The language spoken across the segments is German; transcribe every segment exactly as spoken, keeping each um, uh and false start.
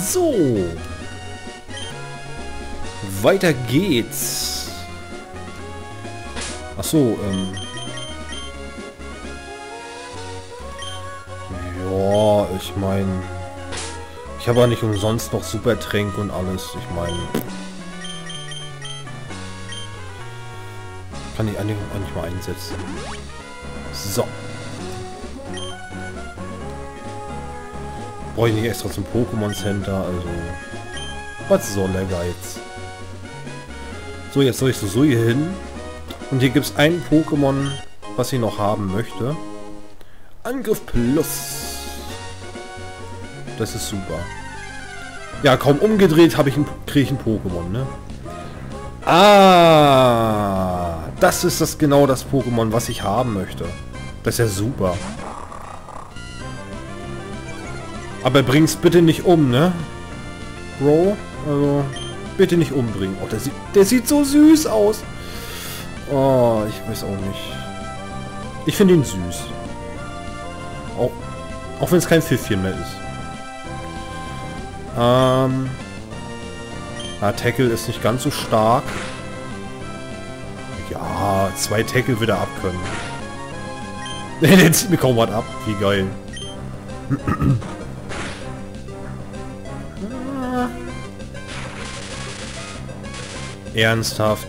So. Weiter geht's. Ach so, ähm. Ja, ich meine... Ich habe ja nicht umsonst noch Supertränke und alles. Ich meine... Kann ich eigentlich auch nicht mal einsetzen. So. Brauche ich nicht extra zum Pokémon Center, also... Was soll der Geiz? So, jetzt soll ich so hier hin. Und hier gibt es ein Pokémon, was ich noch haben möchte. Angriff Plus. Das ist super. Ja, kaum umgedreht habe ich ein, kriege ich ein Pokémon, ne? Ah, das ist das genau das Pokémon, was ich haben möchte. Das ist ja super. Aber bring's bitte nicht um, ne? Bro, also bitte nicht umbringen. Oh, der sieht, der sieht so süß aus. Oh, ich weiß auch nicht. Ich finde ihn süß. Auch, auch wenn es kein Pfiffchen mehr ist. Ähm... Na, Tackle ist nicht ganz so stark. Ja, zwei Tackle wieder abkönnen. Der zieht mir kaum was ab. Wie geil. Ernsthaft.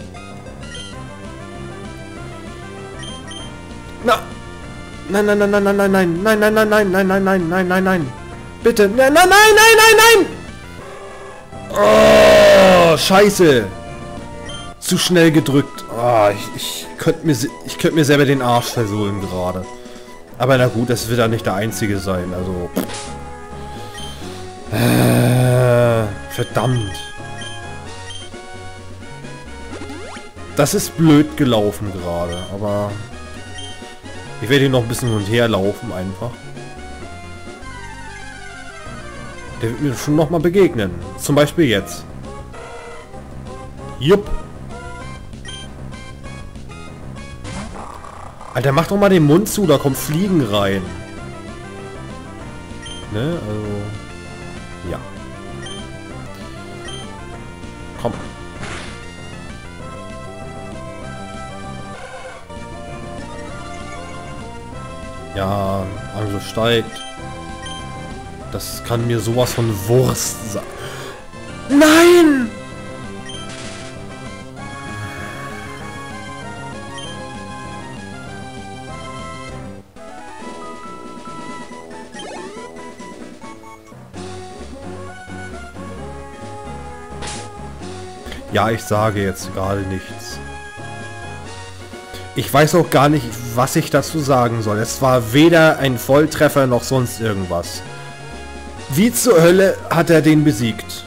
Na! Nein, nein, nein, nein, nein, nein, nein, nein, nein, nein, nein, nein, nein, nein, nein, nein, nein. Bitte. Nein, nein, nein, nein, nein, nein! Oh, scheiße. Zu schnell gedrückt. Oh, ich ich könnte mir, ich könnte mir selber den Arsch versohlen gerade. Aber na gut, das wird ja nicht der einzige sein. Also... Äh, verdammt. Das ist blöd gelaufen gerade, aber... Ich werde hier noch ein bisschen hin und her laufen einfach. Der wird mir schon noch mal begegnen. Zum Beispiel jetzt. Jupp. Alter, mach doch mal den Mund zu, da kommt Fliegen rein. Ne, also... Ja. Komm. Ja, Angriff steigt. Das kann mir sowas von Wurst sein. Nein! Ja, ich sage jetzt gerade nichts. Ich weiß auch gar nicht, was ich dazu sagen soll. Es war weder ein Volltreffer noch sonst irgendwas. Wie zur Hölle hat er den besiegt?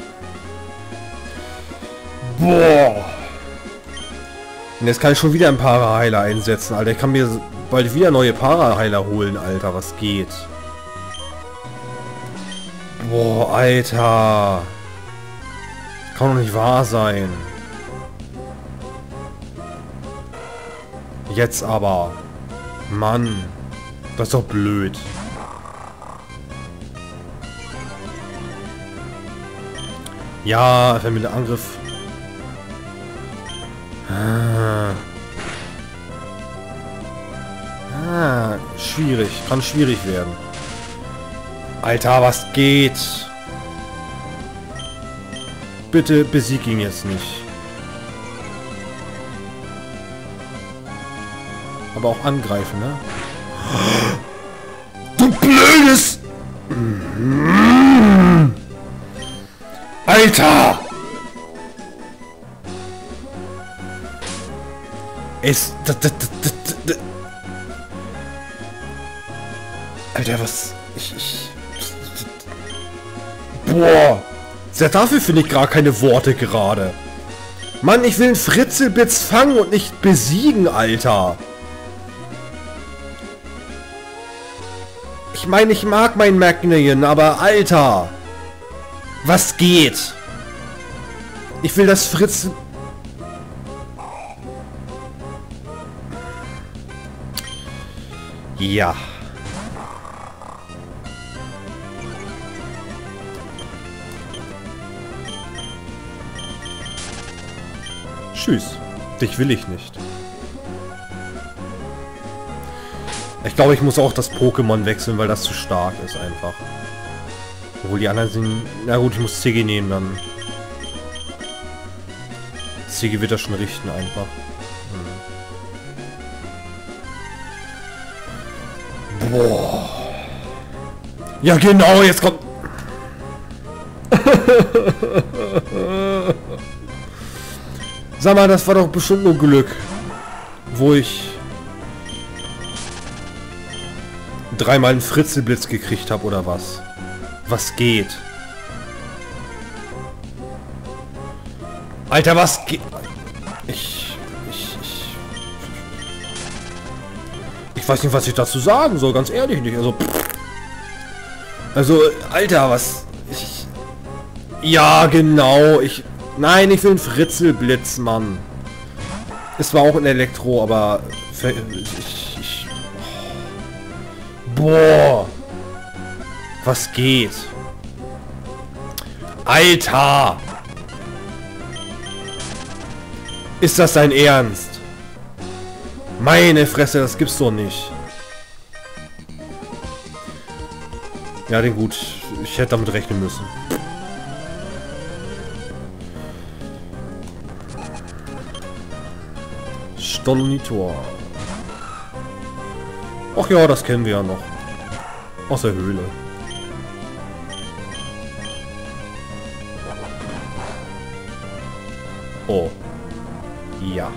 Boah. Und jetzt kann ich schon wieder einen Para-Heiler einsetzen, Alter. Ich kann mir bald wieder neue Para-Heiler holen, Alter. Was geht? Boah, Alter. Kann doch nicht wahr sein. Jetzt aber. Mann. Das ist doch blöd. Ja, vermindert Angriff. Ah. Ah, schwierig. Kann schwierig werden. Alter, was geht? Bitte besieg ihn jetzt nicht. Aber auch angreifen, ne? Du blödes... Alter! Es... Alter, was... Ich... ich boah! Ja, dafür finde ich gar keine Worte gerade. Mann, ich will einen Fritzelbitz fangen und nicht besiegen, Alter. Ich meine, ich mag meinen Magnian, aber Alter. Was geht? Ich will das Fritz... Ja. Tschüss. Dich will ich nicht. Ich glaube, ich muss auch das Pokémon wechseln, weil das zu stark ist einfach. Obwohl die anderen sind... Na gut, ich muss Ziggy nehmen dann. Ziggy wird das schon richten einfach. Hm. Boah. Ja genau, jetzt kommt... Sag mal, das war doch bestimmt nur Glück. Wo ich... dreimal einen Fritzelblitz gekriegt habe oder was. Was geht? Alter, was geht? Ich, ich, ich... Ich weiß nicht, was ich dazu sagen soll, ganz ehrlich nicht. Also, pff. Also, Alter, was... Ich, ja, genau, ich... Nein, ich will einen Fritzelblitz, Mann. Es war auch ein Elektro, aber... Ich, ich, boah! Was geht? Alter! Ist das dein Ernst? Meine Fresse, das gibt's doch nicht. Ja, den gut. Ich hätte damit rechnen müssen. Stolonitor. Ach ja, das kennen wir ja noch. Aus der Höhle. Oh. Ja.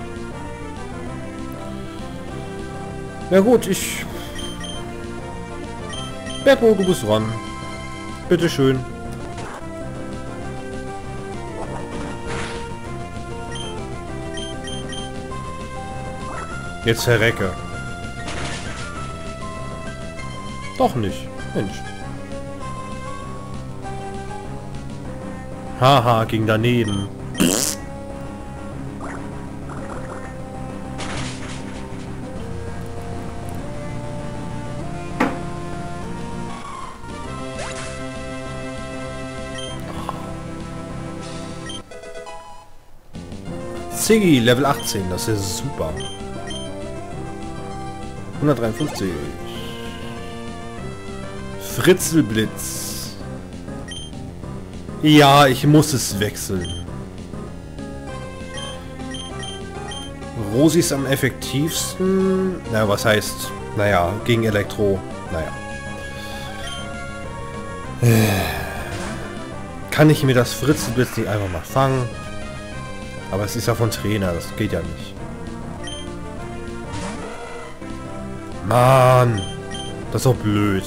Na gut, ich... Bergmo, du bist dran. Bitteschön. Jetzt verrecke. Doch nicht. Mensch. Haha, ging daneben. Ziggy, Level achtzehn, das ist super. hundertdreiundfünfzig. Fritzelblitz. Ja, ich muss es wechseln. Rosi ist am effektivsten. Na, was heißt? Naja, gegen Elektro. Naja. Kann ich mir das Fritzelblitz nicht einfach mal fangen? Aber es ist ja von Trainer, das geht ja nicht. Mann, das ist doch blöd.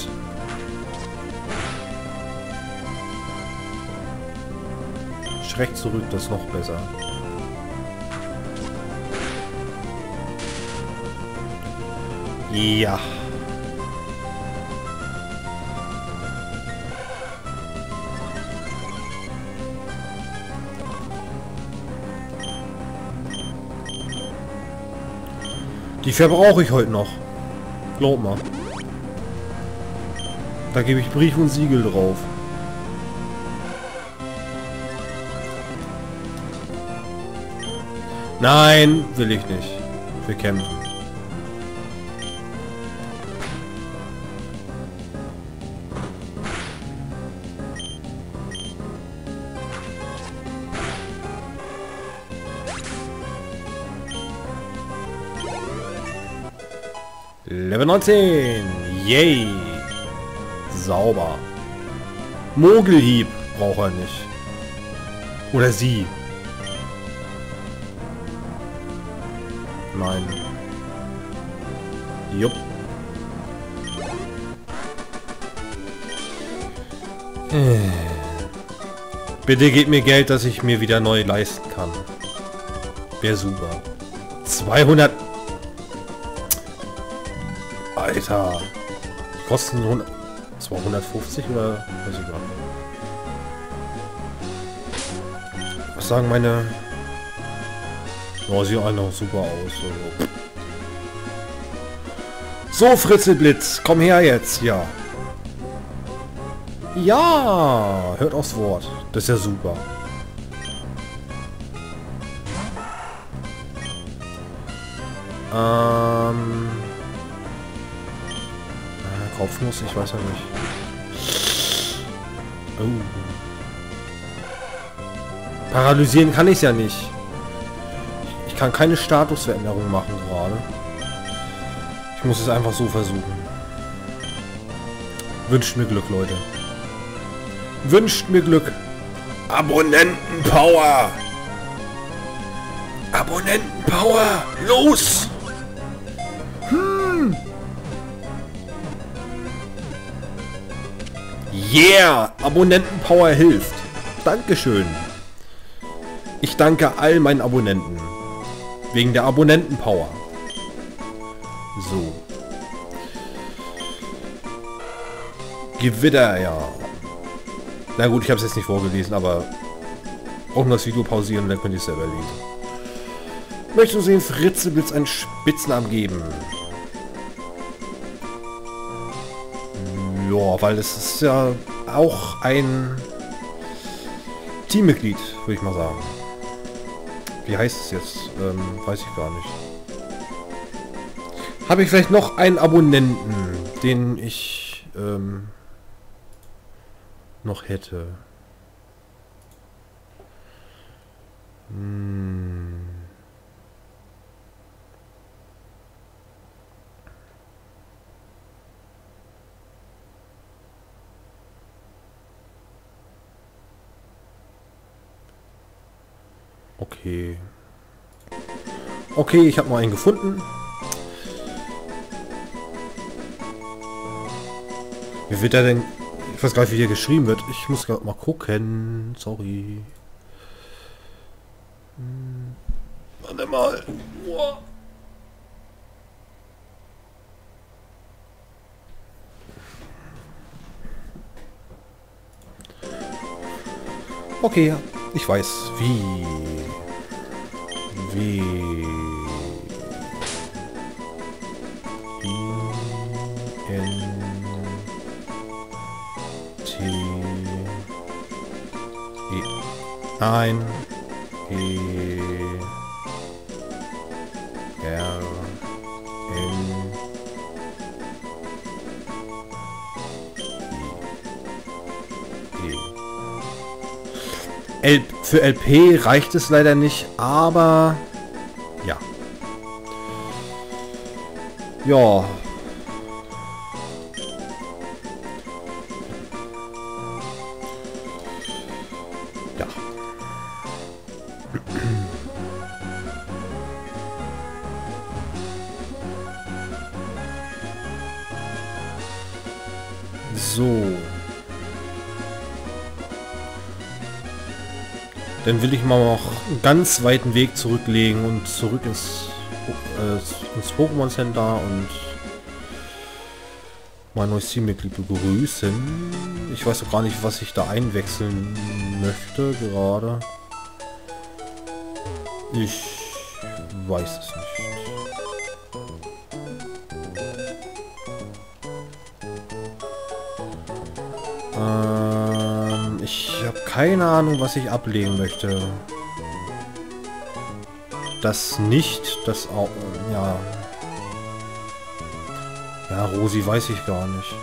Schreck zurück, das ist noch besser. Ja. Die verbrauche ich heute noch. Glaub mal. Da gebe ich Brief und Siegel drauf. Nein, will ich nicht. Wir kämpfen. Level neunzehn. Yay. Sauber. Mogelhieb braucht er nicht. Oder sie. Nein. Jupp. Bitte gebt mir Geld, dass ich mir wieder neu leisten kann. Wäre super. zweihundert... Alter. Die kosten hundert... zweihundertfünfzig oder... weiß ich gar nicht. Was sagen meine... Oh, sieht alle noch super aus. Also. So, Fritzelblitz, komm her jetzt, ja. Ja, hört aufs Wort. Das ist ja super. Ähm... Äh, Kopfnuss, ich weiß ja nicht. Oh. Paralysieren kann ich ja nicht. Ich, ich kann keine Statusveränderung machen gerade. Ich muss es einfach so versuchen. Wünscht mir Glück, Leute. Wünscht mir Glück. Abonnentenpower! Abonnentenpower! Los! Hm. Yeah! Abonnentenpower hilft. Dankeschön. Ich danke all meinen Abonnenten. Wegen der Abonnentenpower. So. Gewitter, ja. Na gut, ich habe es jetzt nicht vorgelesen, aber auch nur das Video pausieren, dann könnt ihr es selber lesen. Möchtest du sehen, Fritzeblitz einen Spitznamen geben? Ja, weil es ist ja auch ein Teammitglied, würde ich mal sagen. Wie heißt es jetzt? Ähm, weiß ich gar nicht. Habe ich vielleicht noch einen Abonnenten, den ich ähm, noch hätte? Hm. Okay. Okay, ich habe mal einen gefunden. Wie wird er denn... Ich weiß gar nicht, wie hier geschrieben wird. Ich muss gerade mal gucken. Sorry. Hm. Warte mal. Wow. Okay, ich weiß. Wie... Wie... I... N... T... E... Nein... E... R... N... E... L für L P reicht es leider nicht, aber ja. Ja. Ja. So. Dann will ich mal noch einen ganz weiten Weg zurücklegen und zurück ins, äh, ins Pokémon Center und mein neues Teammitglied begrüßen. Ich weiß auch gar nicht, was ich da einwechseln möchte gerade. Ich weiß es nicht. Ähm, ich habe keine Ahnung, was ich ablegen möchte. Das nicht, das auch, ja. Ja, Rosi weiß ich gar nicht.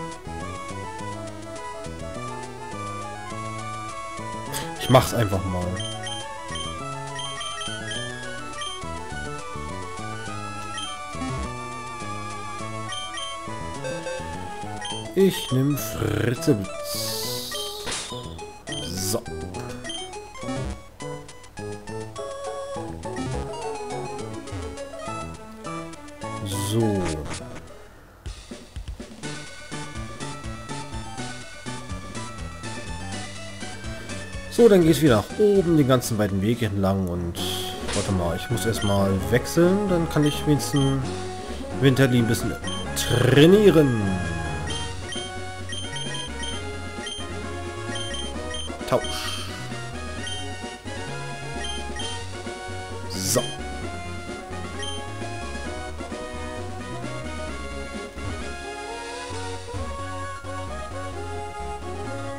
Ich mach's einfach mal. Ich nehme Fritzeblitz. So. So. So, dann geht's wieder nach oben, den ganzen weiten Weg entlang und warte mal, ich muss erstmal wechseln, dann kann ich wenigstens Winterli ein bisschen trainieren. Tausch. So.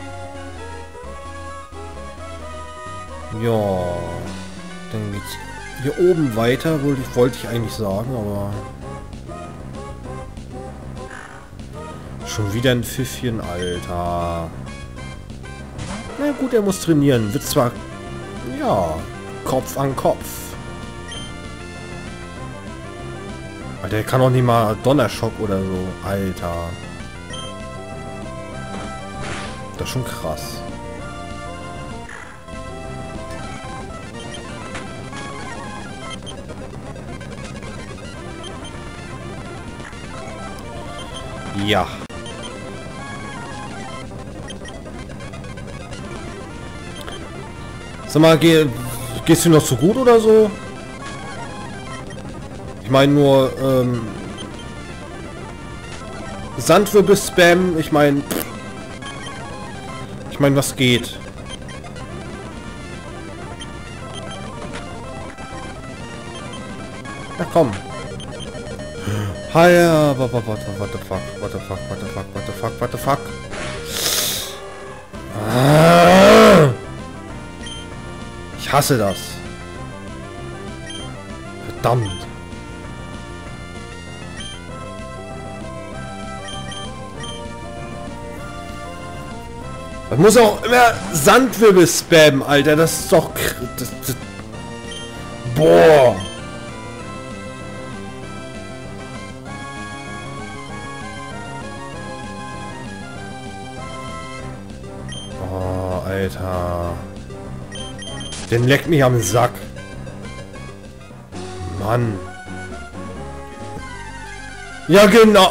Ja, dann geht's hier oben weiter, wollte ich, wollte ich eigentlich sagen, aber... Schon wieder ein Pfiffchen, Alter. Na gut, er muss trainieren. Wird zwar... Ja, Kopf an Kopf. Alter, der kann auch nicht mal Donnerschock oder so. Alter. Das ist schon krass. Ja. Sag mal, geh, gehst du noch so gut oder so? Ich meine nur, ähm... Sandwirbel-Spam, ich meine... Ich meine, was geht? Na komm. Hiya, what the fuck, what the fuck, what the fuck, what the fuck, what the fuck, what the fuck. Ah! Ich hasse das. Verdammt. Man muss auch immer Sandwirbel spammen, Alter. Das ist doch... Das, das, boah. Oh, Alter. Den leckt mich am Sack. Mann. Ja, genau.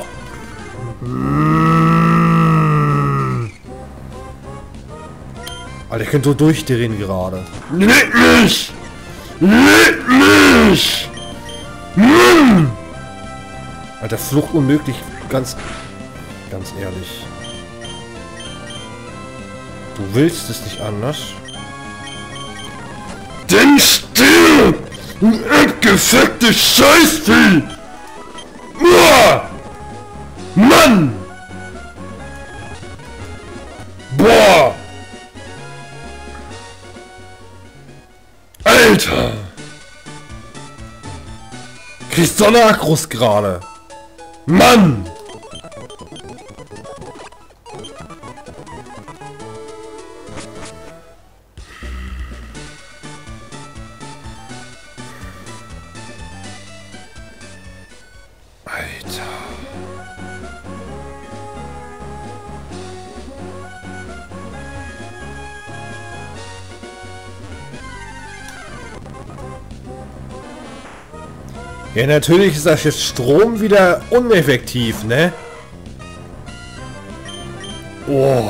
Alter, ich könnte so durchdrehen gerade. Leck mich! Leck mich! Mm! Alter, Flucht unmöglich. Ganz... Ganz ehrlich. Du willst es nicht anders? Denn stirb! Du abgefuckte Scheißvieh! Uah! Mann! Boah! Alter! Kriegst du eine Akros gerade? Mann! Alter. Ja, natürlich ist das jetzt Strom wieder uneffektiv, ne? Oh.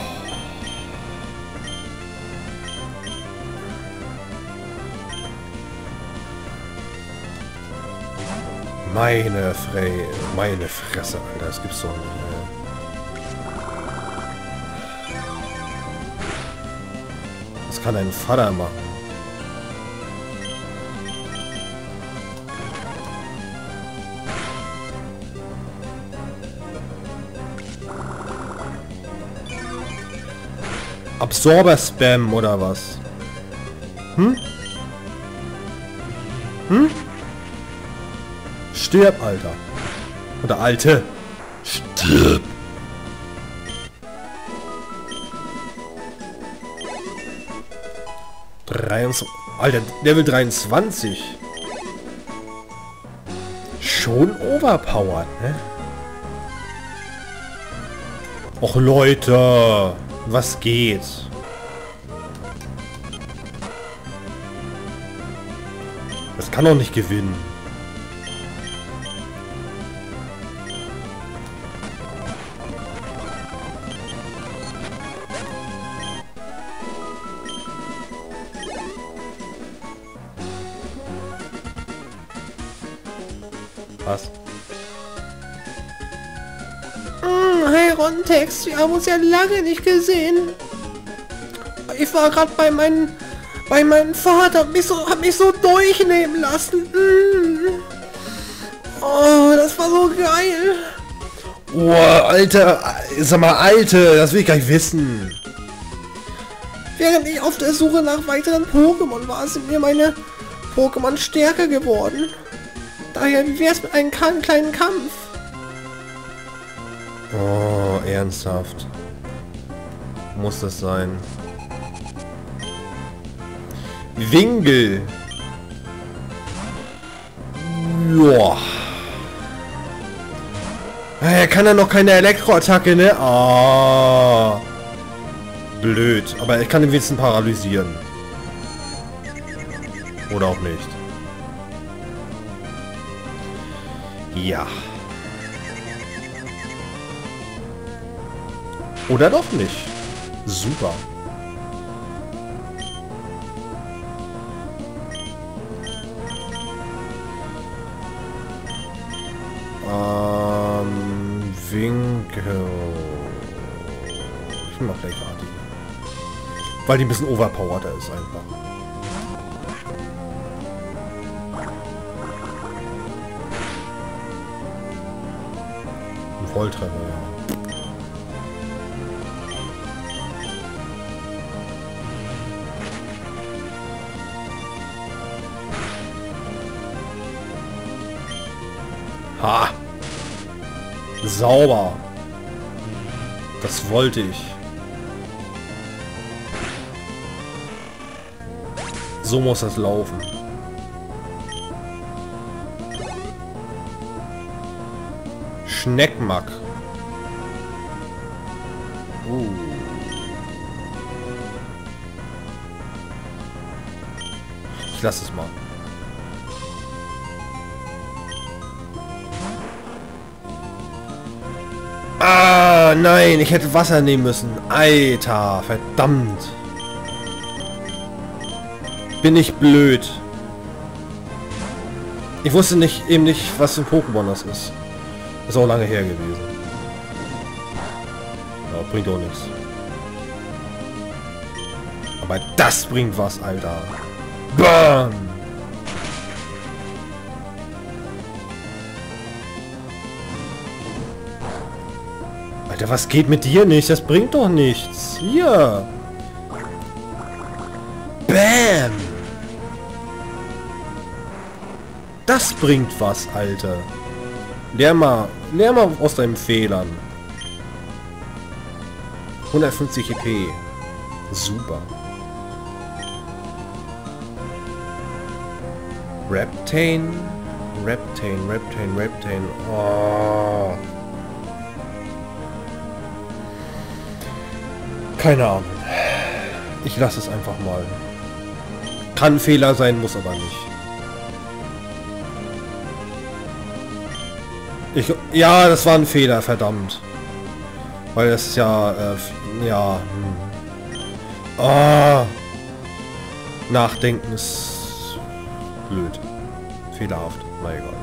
Meine Fre... Meine Fresse, Alter. Das gibt's doch nicht, ey. Das kann ein Vater machen. Absorber-Spam oder was? Hm? Hm? Stirb, Alter. Oder Alte. Stirb. dreiundzwanzig. Alter, Level dreiundzwanzig. Schon overpowered, ne? Och, Leute. Was geht? Das kann doch nicht gewinnen. Was? Hey Rontex, wir haben uns ja lange nicht gesehen. Ich war gerade bei meinem bei meinem Vater, hab mich so, hab mich so durchnehmen lassen. Mm. Oh, das war so geil. Oh, Alter, sag mal, Alte, das will ich gar nicht wissen. Während ich auf der Suche nach weiteren Pokémon war, sind mir meine Pokémon stärker geworden. Daher, wie wär's mit einem kleinen Kampf? Oh, ernsthaft. Muss das sein? Winkel. Joa. Er kann ja noch keine Elektroattacke, ne? Ah. Blöd. Aber ich kann ihn wenigstens paralysieren. Oder auch nicht. Ja. Oder doch nicht. Super. Ähm, Winkel. Ich mach gleich Arti. Weil die ein bisschen overpowered ist einfach. Ein Volltreffer, ja. Ha! Sauber! Das wollte ich. So muss das laufen. Schneckmack. Uh. Ich lasse es mal. Ah, nein, ich hätte Wasser nehmen müssen. Alter, verdammt. Bin ich blöd. Ich wusste nicht eben nicht, was für ein Pokémon das ist. Ist auch lange her gewesen. Ja, bringt auch nichts. Aber das bringt was, Alter. Bam! Alter, was geht mit dir nicht? Das bringt doch nichts. Hier. Bam! Das bringt was, Alter. Lehr mal, lehr mal aus deinen Fehlern. hundertfünfzig E P. Super. Reptane. Reptane, Reptane, Reptane. Oh. Keine Ahnung. Ich lasse es einfach mal. Kann ein Fehler sein, muss aber nicht. Ich, ja, das war ein Fehler, verdammt. Weil das ist ja, äh, ja. Hm. Oh. Nachdenken ist blöd. Fehlerhaft. Na egal.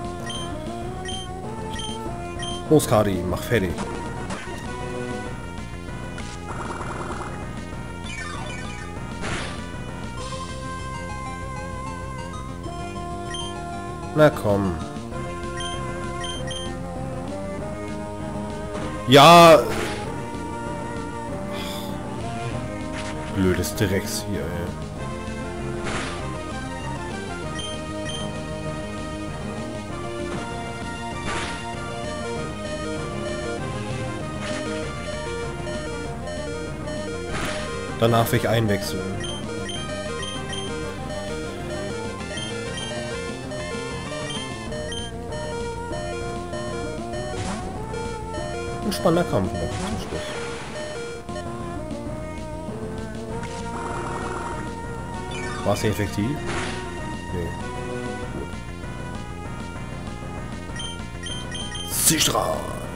Los, Kadi, mach fertig. Na komm. Ja. Blödes Drecks hier, ey. Danach will ich einwechseln. Ein spannender Kampf noch zum Schluss. War es effektiv? Nee. Gut. Zischra!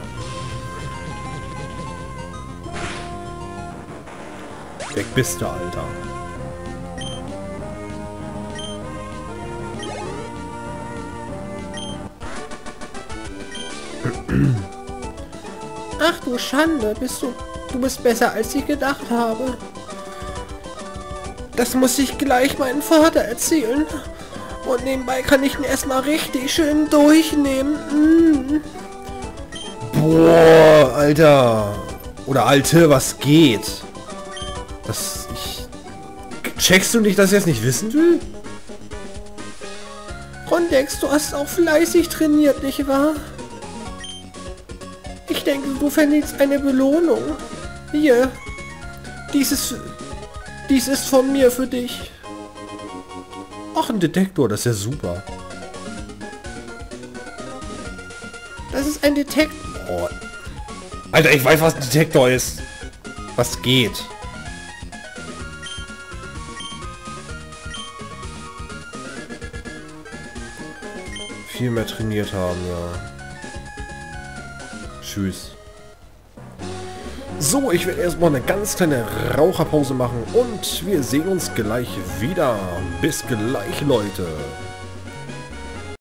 Weg bist du, Alter. Ach du Schande, bist du... Du bist besser, als ich gedacht habe. Das muss ich gleich meinem Vater erzählen. Und nebenbei kann ich ihn erstmal richtig schön durchnehmen. Mm. Boah, Alter. Oder Alte, was geht? Das... Ich... Checkst du nicht, dass ich das nicht wissen will? Rontex, du hast auch fleißig trainiert, nicht wahr? Ich denke, du verdienst eine Belohnung. Hier. Dies ist, dies ist von mir für dich. Ach, ein Detektor, das ist ja super. Das ist ein Detektor. Oh. Alter, ich weiß, was ein Detektor ist. Was geht? Viel mehr trainiert haben, ja. Tschüss. So, ich werde erstmal eine ganz kleine Raucherpause machen und wir sehen uns gleich wieder. Bis gleich, Leute.